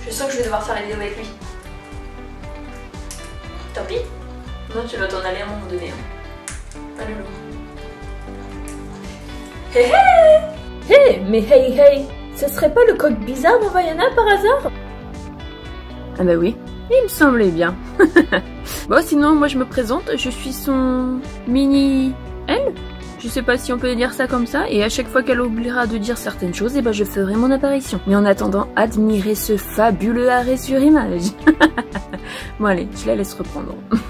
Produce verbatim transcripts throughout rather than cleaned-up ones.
Je sens que je vais devoir faire la vidéo avec lui. Tant pis. Non, tu vas t'en aller à un moment donné. Hein. Pas le loup. Hé hé. Hé, mais hey hey, ce serait pas le coq bizarre dans Vaiana par hasard? Ah bah oui, il me semblait bien. Bon, sinon, moi je me présente, je suis son mini elle. Je sais pas si on peut dire ça comme ça, et à chaque fois qu'elle oubliera de dire certaines choses, et ben je ferai mon apparition. Mais en attendant, admirez ce fabuleux arrêt sur image. Bon allez, je la laisse reprendre.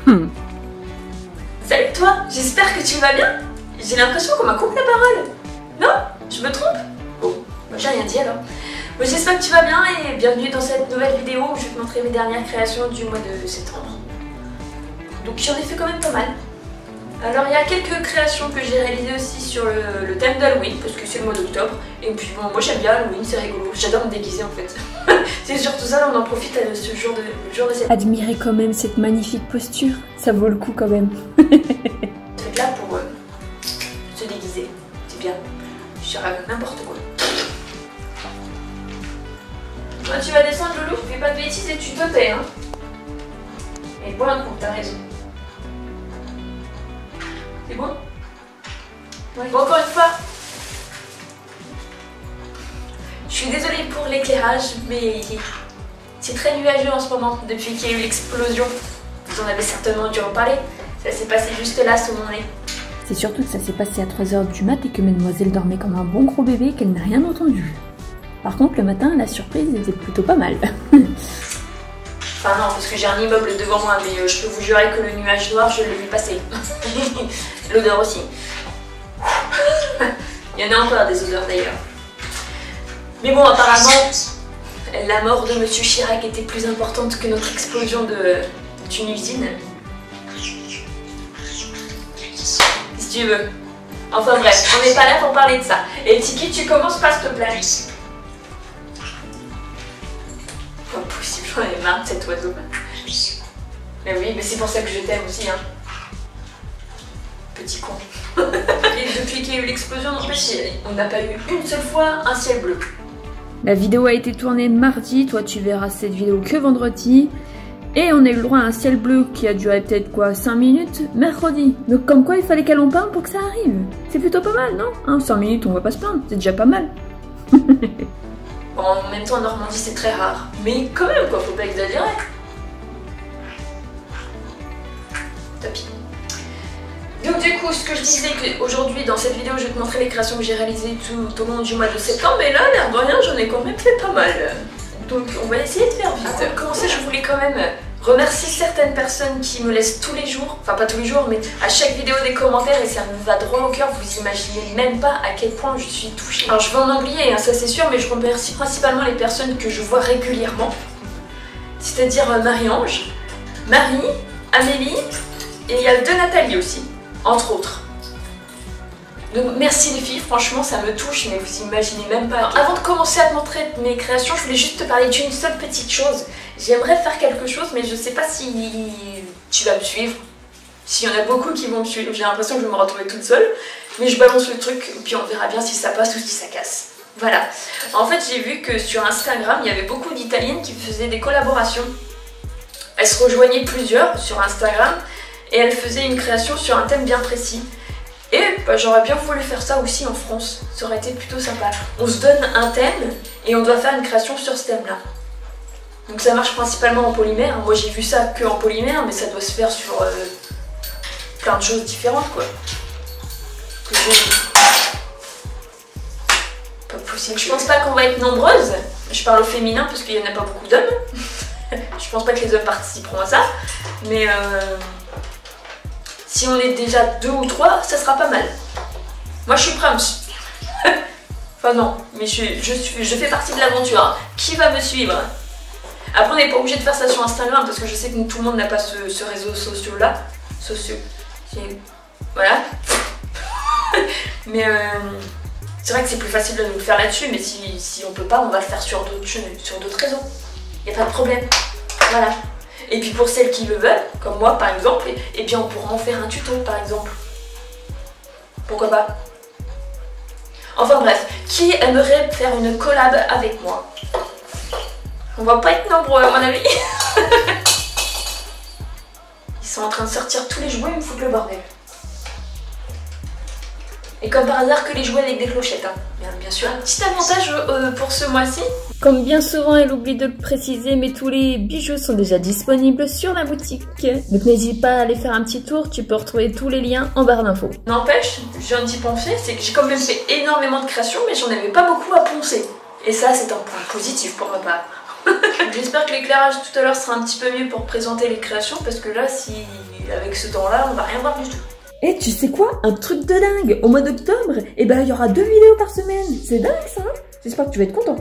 Salut toi, j'espère que tu vas bien. J'ai l'impression qu'on m'a coupé la parole. Non? Je me trompe? Bon, moi j'ai rien dit alors. Bon, j'espère que tu vas bien et bienvenue dans cette nouvelle vidéo où je vais te montrer mes dernières créations du mois de septembre. Donc j'en ai fait quand même pas mal. Alors il y a quelques créations que j'ai réalisées aussi sur le, le thème d'Halloween parce que c'est le mois d'octobre. Et puis bon, moi j'aime bien Halloween, c'est rigolo. J'adore me déguiser en fait. C'est surtout ça, on en profite à ce jour de, le jour de cette... Admirez quand même cette magnifique posture, ça vaut le coup quand même. C'est là pour euh, se déguiser, c'est bien. Je serai avec n'importe quoi. Toi tu vas descendre Loulou, fais pas de bêtises et tu te tais hein. Et bois un coup, t'as raison. C'est bon? Ouais. Bon, encore une fois, je suis désolée pour l'éclairage, mais c'est très nuageux en ce moment depuis qu'il y a eu l'explosion. Vous en avez certainement dû en parler. Ça s'est passé juste là sous mon nez. C'est surtout que ça s'est passé à trois heures du mat et que mademoiselle dormait comme un bon gros bébé et qu'elle n'a rien entendu. Par contre, le matin, la surprise était plutôt pas mal. Enfin non, parce que j'ai un immeuble devant moi, mais euh, je peux vous jurer que le nuage noir, je l'ai vu passer. L'odeur aussi. Il y en a encore des odeurs d'ailleurs. Mais bon, apparemment, la mort de Monsieur Chirac était plus importante que notre explosion d'une usine. Si tu veux. Enfin bref, on n'est pas là pour parler de ça. Et Tiki, tu commences pas s'il te plaît. Pas possible, j'en ai marre de cet oiseau. Mais oui, mais c'est pour ça que je t'aime aussi, hein. Petit con. Et depuis qu'il y a eu l'explosion, on n'a pas eu une seule fois un ciel bleu. La vidéo a été tournée mardi, toi tu verras cette vidéo que vendredi. Et on a eu le droit à un ciel bleu qui a duré peut-être quoi, cinq minutes, mercredi. Donc comme quoi il fallait qu'elle en parle pour que ça arrive. C'est plutôt pas mal, non hein, cinq minutes, on va pas se plaindre, c'est déjà pas mal. Bon, en même temps, en Normandie, c'est très rare. Mais quand même, quoi, faut pas exagérer. Tapis. Donc du coup, ce que je disais, qu'aujourd'hui, dans cette vidéo, je vais te montrer les créations que j'ai réalisées tout au long du mois de septembre. Et là, l'air de rien, j'en ai quand même fait pas mal. Donc on va essayer de faire vite. Avant de commencer, je voulais quand même remercier certaines personnes qui me laissent tous les jours, enfin pas tous les jours, mais à chaque vidéo des commentaires et ça me va droit au cœur. Vous imaginez même pas à quel point je suis touchée. Alors je vais en oublier, hein, ça c'est sûr, mais je remercie principalement les personnes que je vois régulièrement. C'est-à-dire Marie-Ange, Marie, Amélie et il y a deux Nathalie aussi, entre autres. Donc merci les filles, franchement ça me touche, mais vous imaginez même pas. Alors, avant de commencer à te montrer mes créations, je voulais juste te parler d'une seule petite chose. J'aimerais faire quelque chose, mais je sais pas si tu vas me suivre. S'il y en a beaucoup qui vont me suivre, j'ai l'impression que je vais me retrouver toute seule. Mais je balance le truc, et puis on verra bien si ça passe ou si ça casse. Voilà. En fait, j'ai vu que sur Instagram, il y avait beaucoup d'Italiennes qui faisaient des collaborations. Elles se rejoignaient plusieurs sur Instagram, et elles faisaient une création sur un thème bien précis. Et bah, j'aurais bien voulu faire ça aussi en France, ça aurait été plutôt sympa. On se donne un thème et on doit faire une création sur ce thème-là. Donc ça marche principalement en polymère. Moi j'ai vu ça que en polymère, mais ça doit se faire sur euh, plein de choses différentes quoi. Que pas possible. Je pense pas qu'on va être nombreuses. Je parle au féminin parce qu'il n'y en a pas beaucoup d'hommes. Je pense pas que les hommes participeront à ça. Mais euh... si on est déjà deux ou trois, ça sera pas mal. Moi je suis prête. Enfin non, mais je, je, suis, je fais partie de l'aventure. Qui va me suivre? Après on n'est pas obligé de faire ça sur Instagram parce que je sais que tout le monde n'a pas ce, ce réseau social là. Sociaux. Voilà. Mais euh, c'est vrai que c'est plus facile de nous le faire là-dessus, mais si, si on peut pas, on va le faire sur d'autres sur d'autres réseaux. Il n'y a pas de problème. Voilà. Et puis pour celles qui le veulent, comme moi par exemple, et, et bien on pourra en faire un tuto par exemple. Pourquoi pas? Enfin bref, qui aimerait faire une collab avec moi? On va pas être nombreux à mon avis. Ils sont en train de sortir tous les jouets, ils me foutent le bordel. Et comme par hasard que les jouets avec des clochettes, hein. Bien, bien sûr. Un petit avantage euh, pour ce mois-ci. Comme bien souvent, elle oublie de le préciser, mais tous les bijoux sont déjà disponibles sur la boutique. Donc n'hésite pas à aller faire un petit tour, tu peux retrouver tous les liens en barre d'infos. N'empêche, je viens d'y penser, c'est que j'ai quand même fait énormément de créations, mais j'en avais pas beaucoup à poncer. Et ça, c'est un point positif pour ma part. J'espère que l'éclairage tout à l'heure sera un petit peu mieux pour présenter les créations, parce que là, si avec ce temps-là, on va rien voir du tout. Et tu sais quoi? Un truc de dingue! Au mois d'octobre, eh ben, il y aura deux vidéos par semaine. C'est dingue ça! J'espère que tu vas être content.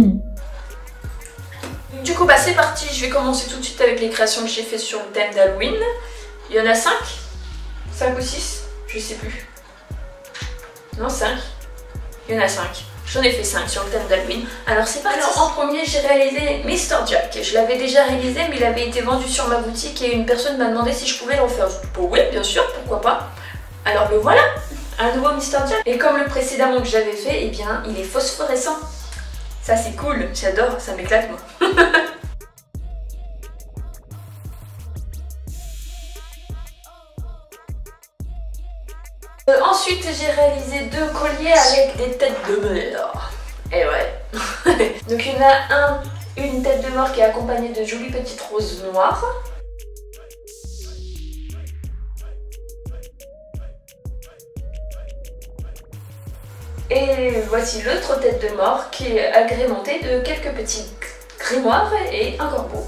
Du coup, bah c'est parti. Je vais commencer tout de suite avec les créations que j'ai fait sur le thème d'Halloween. Il y en a cinq? cinq ou six? Je sais plus. Non, cinq. Il y en a cinq. J'en ai fait cinq sur le thème d'Halloween. Alors c'est parti. Alors en premier, j'ai réalisé mister Jack. Je l'avais déjà réalisé, mais il avait été vendu sur ma boutique et une personne m'a demandé si je pouvais le refaire. Je dis bon, oui, bien sûr, pourquoi pas. Alors le voilà, un nouveau mister Jack. Et comme le précédemment que j'avais fait, eh bien, il est phosphorescent. Ça c'est cool, j'adore, ça m'éclate moi. Euh, ensuite, j'ai réalisé deux colliers avec des têtes de mort. Et ouais. Donc il y en a un, une tête de mort qui est accompagnée de jolies petites roses noires. Et voici l'autre tête de mort qui est agrémentée de quelques petits grimoires et un corbeau.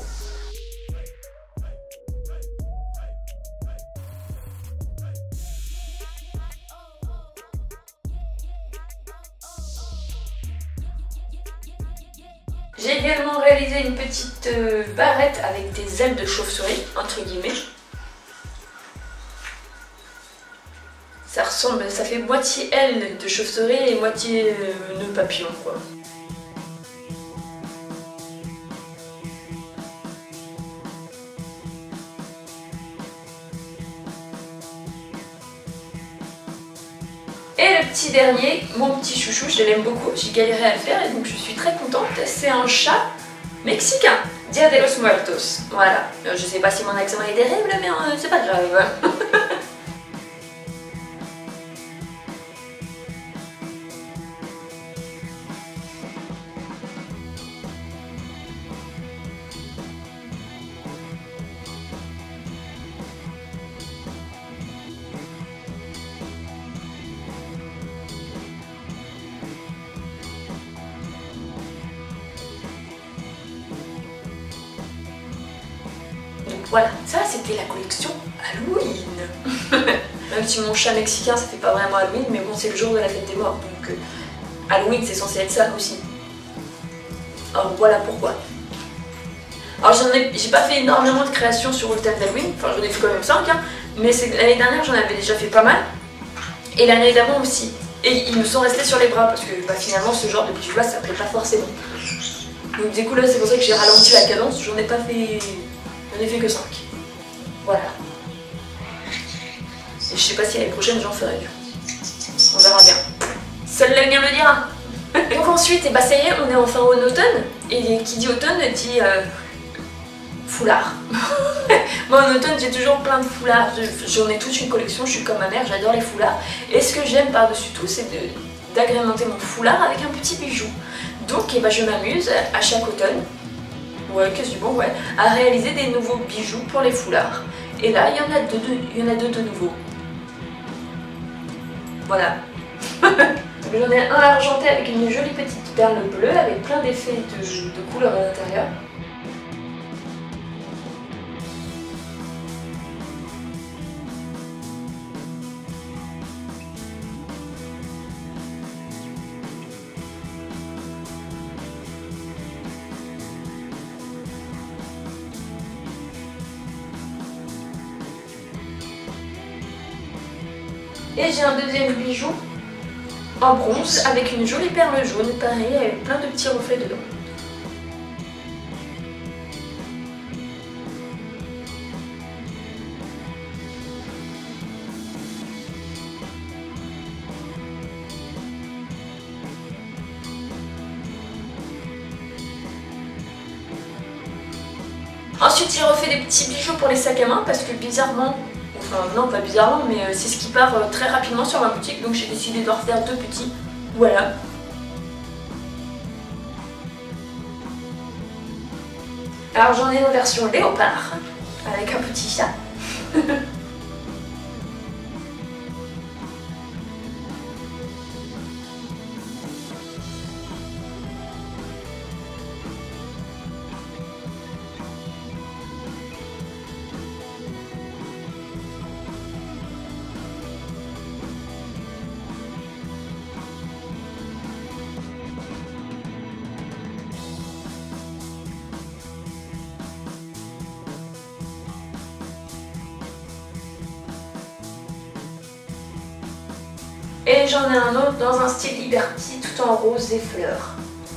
J'ai également réalisé une petite euh, barrette avec des ailes de chauve-souris, entre guillemets. Ça ressemble, ça fait moitié aile de chauve-souris et moitié euh, nœud papillon, quoi. Et le petit dernier, mon petit chouchou, je l'aime beaucoup, j'ai galéré à le faire et donc je suis très contente. C'est un chat mexicain, Dia de los Muertos. Voilà, je sais pas si mon accent est terrible, mais euh, c'est pas grave. Voilà, ça c'était la collection Halloween. Même si mon chat mexicain ça fait pas vraiment Halloween, mais bon c'est le jour de la fête des morts, donc euh, Halloween c'est censé être ça aussi. Alors voilà pourquoi. Alors j'en ai, j'ai pas fait énormément de créations sur le thème d'Halloween, enfin j'en ai fait quand même cinq, hein, mais l'année dernière j'en avais déjà fait pas mal, et l'année d'avant aussi. Et ils me sont restés sur les bras parce que bah, finalement ce genre de bijoux là ça plaît pas forcément. Donc du coup là c'est pour ça que j'ai ralenti la cadence, j'en ai pas fait... J'en ai fait que cinq. Voilà. Et je sais pas si l'année prochaine j'en ferai du. On verra bien. Seul l'avenir le dira. Donc ensuite, et bah ça y est, on est enfin en automne. Et qui dit automne dit euh, foulard. Moi en automne j'ai toujours plein de foulards. J'en ai toute une collection, je suis comme ma mère, j'adore les foulards. Et ce que j'aime par-dessus tout, c'est d'agrémenter mon foulard avec un petit bijou. Donc et bah, je m'amuse à chaque automne. Ouais, quasiment, ouais, à réaliser des nouveaux bijoux pour les foulards. Et là, il y en a deux, de, il y en a deux de nouveaux. Voilà. J'en ai un argenté avec une jolie petite perle bleue avec plein d'effets de, de couleurs à l'intérieur. Et j'ai un deuxième bijou en bronze avec une jolie perle jaune, pareil, avec plein de petits reflets dedans. Ensuite j'ai refait des petits bijoux pour les sacs à main parce que bizarrement, enfin non pas bizarrement, mais c'est ce qui part très rapidement sur ma boutique, donc j'ai décidé d'en refaire deux petits. Voilà. Alors j'en ai une version léopard avec un petit chat. Et j'en ai un autre dans un style Liberty tout en rose et fleurs.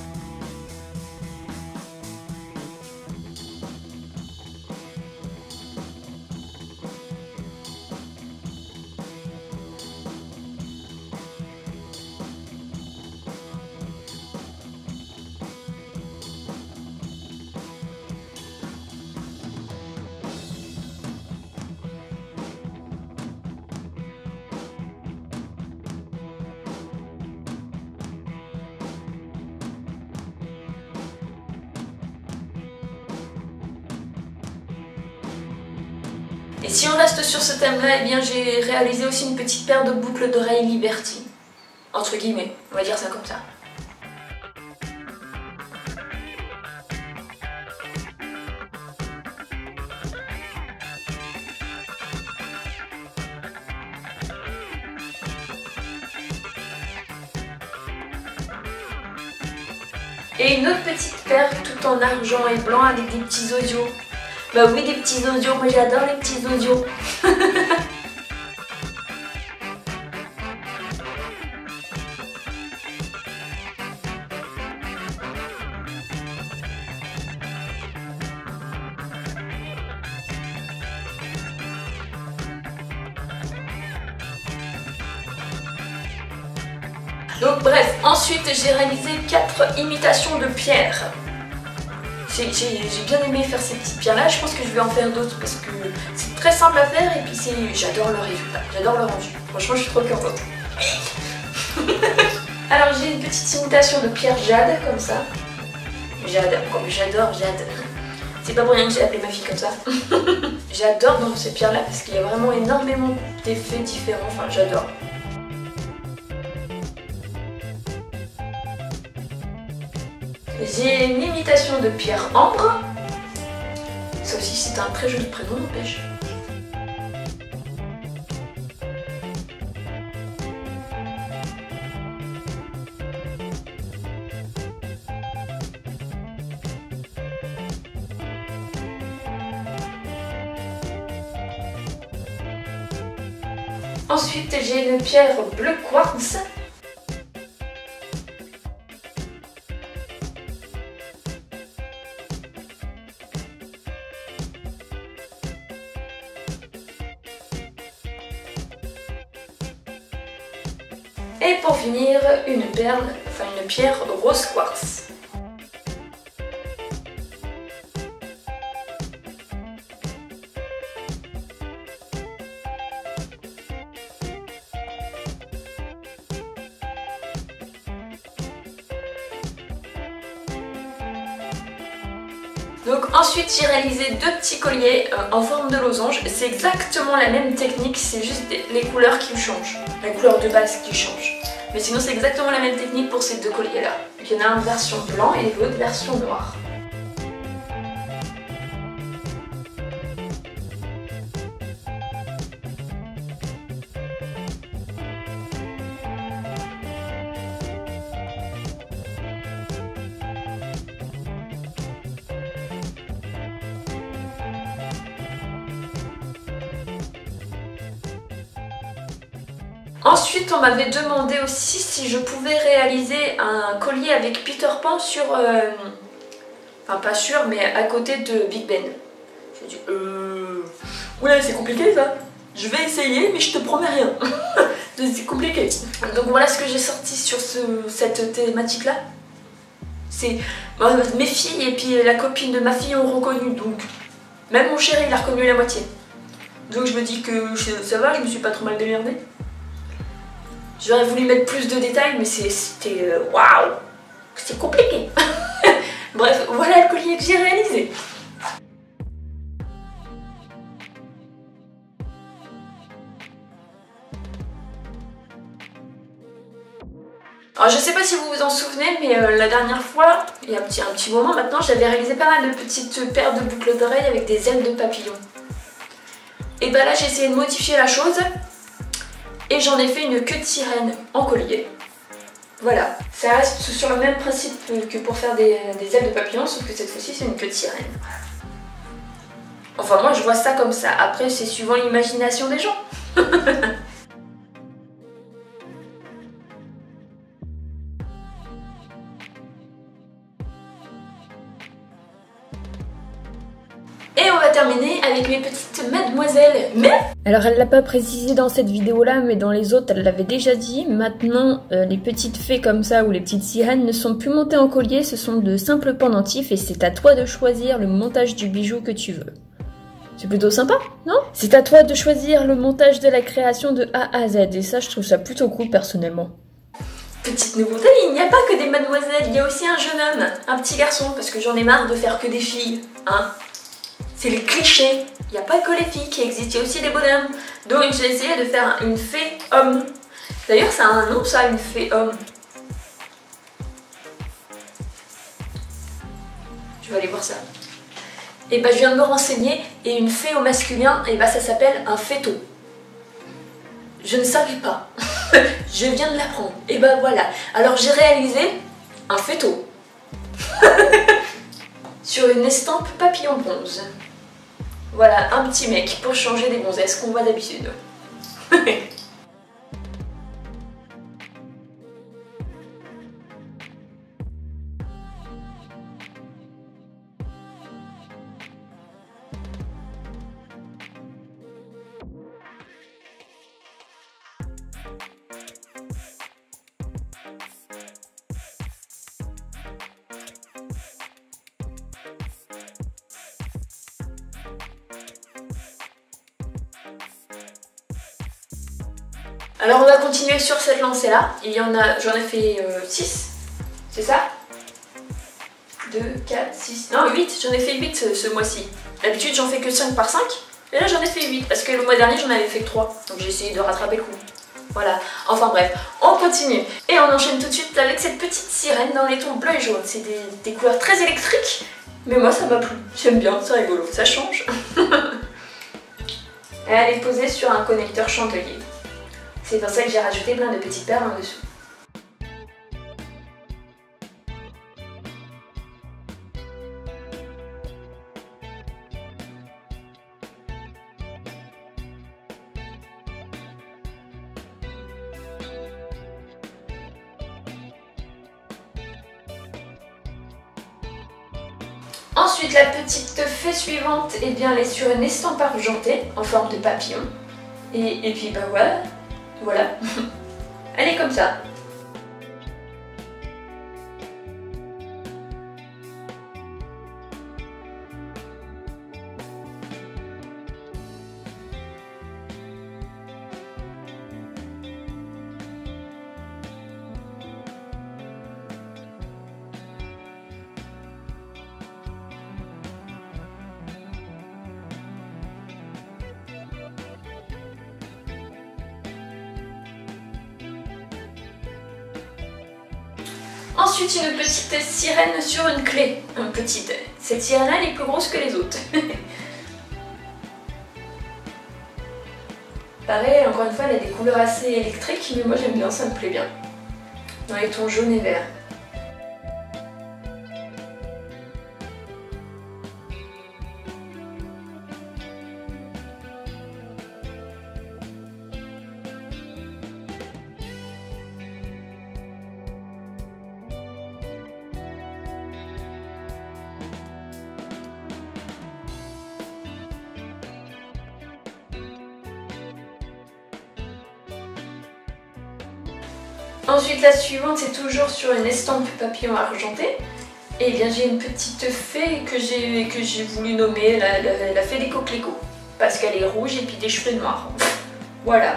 Et si on reste sur ce thème-là, eh bien j'ai réalisé aussi une petite paire de boucles d'oreilles Liberty. Entre guillemets, on va dire ça comme ça. Et une autre petite paire tout en argent et blanc avec des petits odios. Bah oui, des petits odios, moi j'adore les petits odios. Donc bref, ensuite j'ai réalisé quatre imitations de pierres. J'ai bien aimé faire ces petites pierres là, je pense que je vais en faire d'autres parce que c'est très simple à faire et puis j'adore le résultat, j'adore le rendu. Franchement je suis trop contente. Alors j'ai une petite imitation de pierre jade comme ça. Jade, comme j'adore jade. C'est pas pour rien que j'ai appelé ma fille comme ça. J'adore dans ces pierres là parce qu'il y a vraiment énormément d'effets différents, enfin j'adore. J'ai une imitation de pierre ambre. Ça aussi c'est un très joli prénom, n'empêche. Ensuite j'ai une pierre bleu quartz. Et pour finir, une perle, enfin une pierre rose quartz. Donc ensuite j'ai réalisé deux petits colliers euh, en forme de losange. C'est exactement la même technique, c'est juste les couleurs qui changent. La couleur de base qui change. Mais sinon c'est exactement la même technique pour ces deux colliers là. Il y en a une version blanc et l'autre version noire. Ensuite, on m'avait demandé aussi si je pouvais réaliser un collier avec Peter Pan sur... Euh... Enfin, pas sûr, mais à côté de Big Ben. J'ai dit, euh... Ouais, c'est compliqué ça. Je vais essayer, mais je te promets rien. C'est compliqué. Donc voilà ce que j'ai sorti sur ce... cette thématique-là. C'est... Mes filles et puis la copine de ma fille ont reconnu, donc... Même mon chéri, il a reconnu la moitié. Donc je me dis que ça va, je me suis pas trop mal démerdée. J'aurais voulu mettre plus de détails, mais c'était... Euh, waouh, c'est compliqué. Bref, voilà le collier que j'ai réalisé. Alors je sais pas si vous vous en souvenez, mais euh, la dernière fois, il y a un petit, un petit moment maintenant, j'avais réalisé pas mal de petites paires de boucles d'oreilles avec des ailes de papillon. Et bah là j'ai essayé de modifier la chose et j'en ai fait une queue de sirène en collier. Voilà, ça reste sur le même principe que pour faire des, des ailes de papillon, sauf que cette fois-ci c'est une queue de sirène. Enfin moi je vois ça comme ça, après c'est suivant l'imagination des gens. Et on va terminer avec mes petites mademoiselles. Mais alors elle l'a pas précisé dans cette vidéo là, mais dans les autres elle l'avait déjà dit. Maintenant euh, les petites fées comme ça ou les petites sirènes ne sont plus montées en collier, ce sont de simples pendentifs et c'est à toi de choisir le montage du bijou que tu veux. C'est plutôt sympa, non? C'est à toi de choisir le montage de la création de A à Z et ça je trouve ça plutôt cool personnellement. Petite nouveauté, il n'y a pas que des mademoiselles, il y a aussi un jeune homme, un petit garçon, parce que j'en ai marre de faire que des filles, hein. C'est les clichés, il n'y a pas que les filles qui existent, il y a aussi des bonhommes. Donc j'ai essayé de faire une fée homme. D'ailleurs ça a un nom ça, une fée homme. Je vais aller voir ça. Et bah je viens de me renseigner et une fée au masculin, et bah ça s'appelle un féto. Je ne savais pas. Je viens de l'apprendre. Et bah voilà. Alors j'ai réalisé un féto. Sur une estampe papillon bronze. Voilà, un petit mec pour changer des gonzesses qu'on voit d'habitude. Alors on va continuer sur cette lancée là, il y en a, j'en ai fait euh, six, c'est ça? deux, quatre, six, non huit, j'en ai fait huit ce, ce mois-ci. D'habitude j'en fais que cinq par cinq, et là j'en ai fait huit parce que le mois dernier j'en avais fait que trois, donc j'ai essayé de rattraper le coup. Voilà, enfin bref, on continue. Et on enchaîne tout de suite avec cette petite sirène dans les tons bleu et jaune, c'est des, des couleurs très électriques, mais moi ça m'a plu, j'aime bien, c'est rigolo, ça change. Et elle est posée sur un connecteur chandelier. C'est pour ça que j'ai rajouté plein de petites perles en dessous. Ensuite, la petite fée suivante, eh bien, elle est sur une estampe argentée en forme de papillon. Et, et puis bah voilà. Voilà, elle est comme ça. Ensuite, une petite sirène sur une clé. Une petite. Cette sirène-là, elle est plus grosse que les autres. Pareil, encore une fois, elle a des couleurs assez électriques, mais moi j'aime bien, ça me plaît bien. Dans les tons jaune et vert. Ensuite, la suivante, c'est toujours sur une estampe papillon argenté. Et bien j'ai une petite fée que j'ai que j'ai voulu nommer la, la, la fée des coquelicots. Parce qu'elle est rouge et puis des cheveux noirs. Voilà.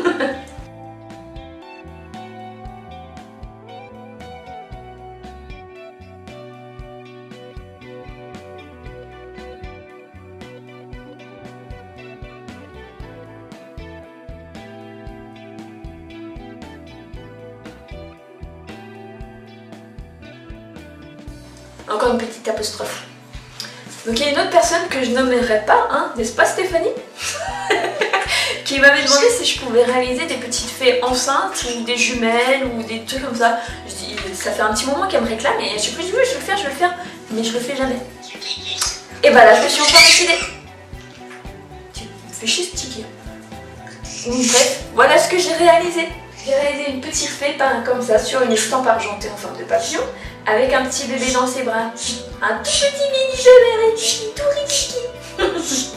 Encore une petite apostrophe. Donc il y a une autre personne que je nommerai pas, hein, n'est-ce pas Stéphanie? Qui m'avait demandé si je pouvais réaliser des petites fées enceintes ou des jumelles ou des trucs comme ça. Je dis, ça fait un petit moment qu'elle me réclame et je sais plus, oui, je vais le faire, je vais le faire, mais je le fais jamais. Et bah là je me suis enfin décidée. Tu me fais chier ce ticket. Bref, voilà ce que j'ai réalisé. J'ai réalisé une petite fée peinte comme ça sur une estampe argentée en forme de papillon avec un petit bébé dans ses bras. Un tout petit mini chevet tout rikiki.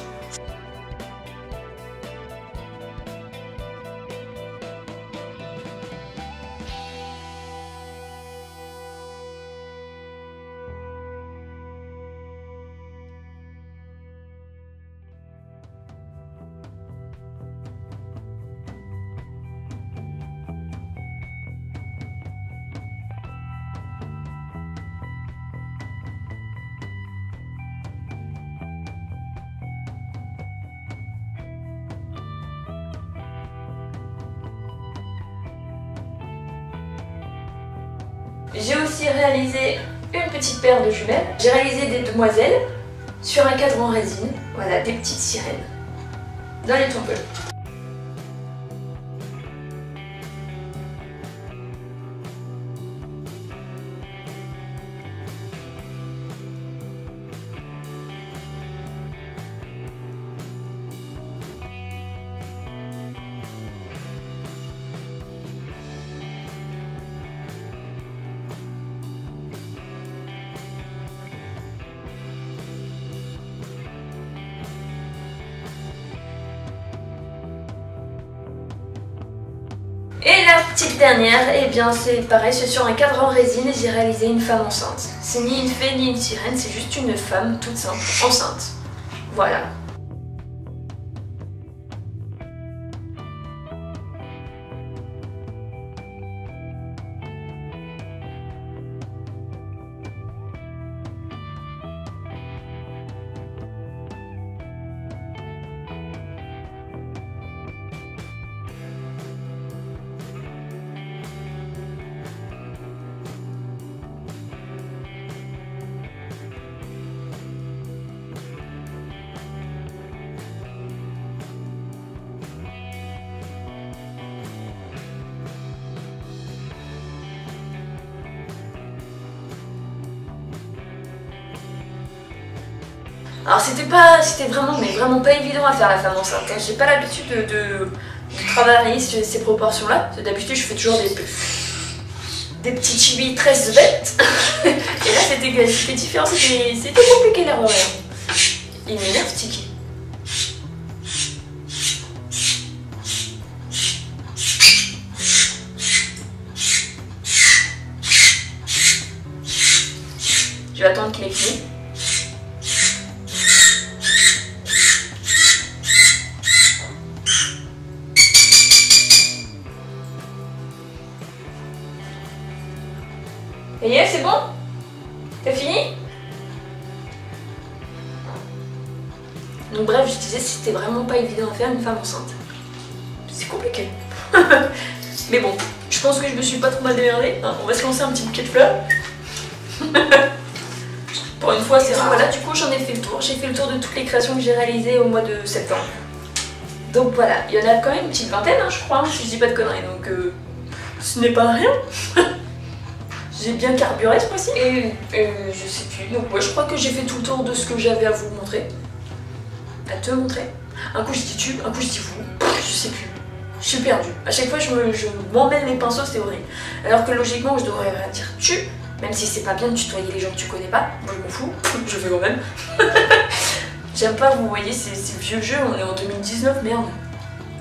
J'ai aussi réalisé une petite paire de jumelles. J'ai réalisé des demoiselles sur un cadre en résine. Voilà, des petites sirènes dans les tombeaux. Et la petite dernière, et eh bien c'est pareil, c'est sur un cadre en résine et j'ai réalisé une femme enceinte. C'est ni une fée ni une sirène, c'est juste une femme toute simple, enceinte. Voilà. Alors c'était pas, c'était vraiment, mais vraiment pas évident à faire la femme enceinte. Hein. J'ai pas l'habitude de, de, de travailler sur ces proportions-là. D'habitude je fais toujours des, des petits chibis très bêtes. Et là c'était différent, c'était compliqué l'erreur. Il m'énerve Tiki. Je vais attendre qu'il ait fini. Et yeah, c'est bon? T'as fini? Donc bref, je disais, c'était vraiment pas évident à faire une femme enceinte. C'est compliqué. Mais bon, je pense que je me suis pas trop mal démerdée. Hein. On va se lancer un petit bouquet de fleurs. Pour une fois, c'est rare. Voilà, du coup, j'en ai fait le tour. J'ai fait le tour de toutes les créations que j'ai réalisées au mois de septembre. Donc voilà, il y en a quand même une petite vingtaine, hein, je crois, si je dis pas de conneries. Donc euh, ce n'est pas rien. J'ai bien carburé ce mois-ci. Et, et je sais plus. Donc ouais, je crois que j'ai fait tout le tour de ce que j'avais à vous montrer. À te montrer. Un coup je dis tu, un coup je dis vous. Je sais plus. Je suis perdue. À chaque fois je me, je m'emmène les pinceaux, c'est horrible. Alors que logiquement je devrais dire tu, même si c'est pas bien de tutoyer les gens que tu connais pas. Moi je m'en fous, je fais quand même. J'aime pas, vous voyez, ces vieux jeux, on est en deux mille dix-neuf, merde.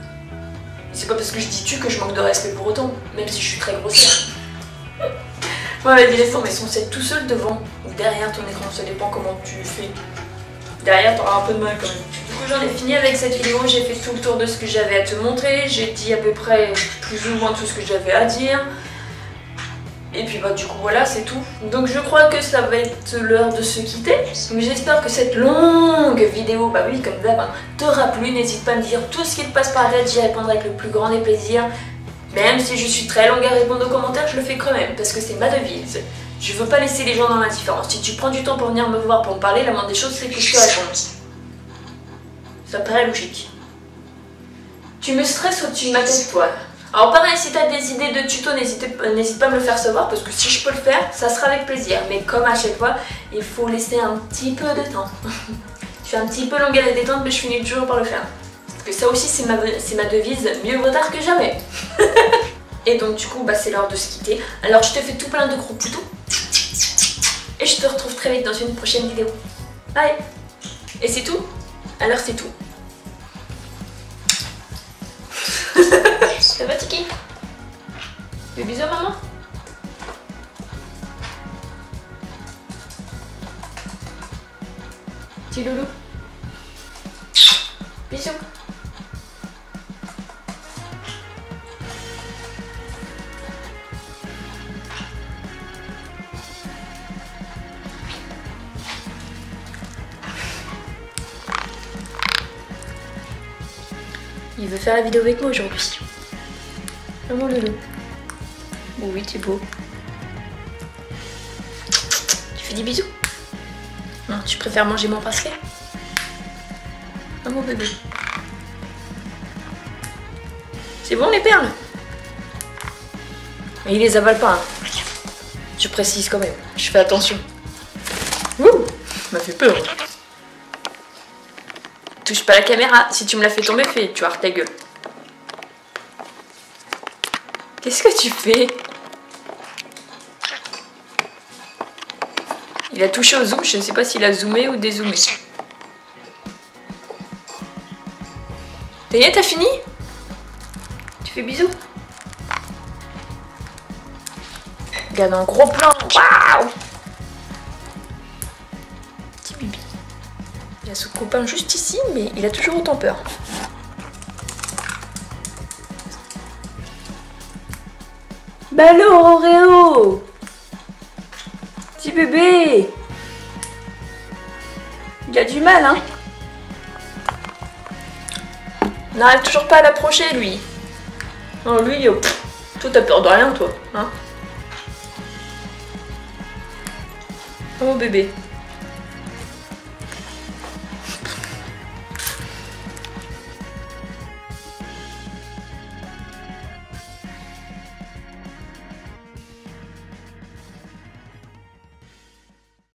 C'est pas parce que je dis tu que je manque de respect pour autant, même si je suis très grossière. Ouais, laisse tomber, son set tout seul devant ou derrière ton écran, ça dépend comment tu fais. Derrière, t'auras un peu de mal quand même. Du coup, j'en ai fini avec cette vidéo, j'ai fait tout le tour de ce que j'avais à te montrer, j'ai dit à peu près plus ou moins tout ce que j'avais à dire. Et puis bah du coup voilà, c'est tout. Donc je crois que ça va être l'heure de se quitter. Donc j'espère que cette longue vidéo, bah oui comme d'hab, hein, t'aura plu. N'hésite pas à me dire tout ce qui te passe par la tête, j'y répondrai avec le plus grand des plaisirs. Même si je suis très longue à répondre aux commentaires, je le fais quand même, parce que c'est ma devise. Je veux pas laisser les gens dans l'indifférence. Si tu prends du temps pour venir me voir, pour me parler, la moindre des choses c'est que je te réponds. Ça paraît logique. Tu me stresses au-dessus de ma tête, toi. Alors pareil, si tu as des idées de tuto, n'hésite pas à me le faire savoir, parce que si je peux le faire, ça sera avec plaisir. Mais comme à chaque fois, il faut laisser un petit peu de temps. Je suis un petit peu longue à la détente, mais je finis toujours par le faire. Parce que ça aussi, c'est ma, ma devise, mieux vaut tard que jamais. Et donc du coup, bah, c'est l'heure de se quitter. Alors je te fais tout plein de gros poutous. Et je te retrouve très vite dans une prochaine vidéo. Bye. Et c'est tout? Alors c'est tout. Ça va Tiki? Fais bisous maman. Petit loulou. Bisous. Il veut faire la vidéo avec moi aujourd'hui. Oh mon loulou. Oh oui, t'es beau. Tu fais des bisous? Non, tu préfères manger mon bracelet? Oh mon bébé. C'est bon les perles? Mais il les avale pas. Hein. Je précise quand même. Je fais attention. Ouh, m'a fait peur. Touche pas la caméra. Si tu me la fais tomber, fais, tu vois, ta gueule. Qu'est-ce que tu fais? Il a touché au zoom, je ne sais pas s'il a zoomé ou dézoomé. Ça y est, t'as fini? Tu fais bisous? Regarde un gros plan. Waouh! Petit bibi. Il a son copain juste ici, mais il a toujours autant peur. Bah alors, Oreo! Petit bébé! Il a du mal, hein? On n'arrive toujours pas à l'approcher, lui. Non, lui, oh, pff, toi, t'as peur de rien, toi, hein? Oh, bébé.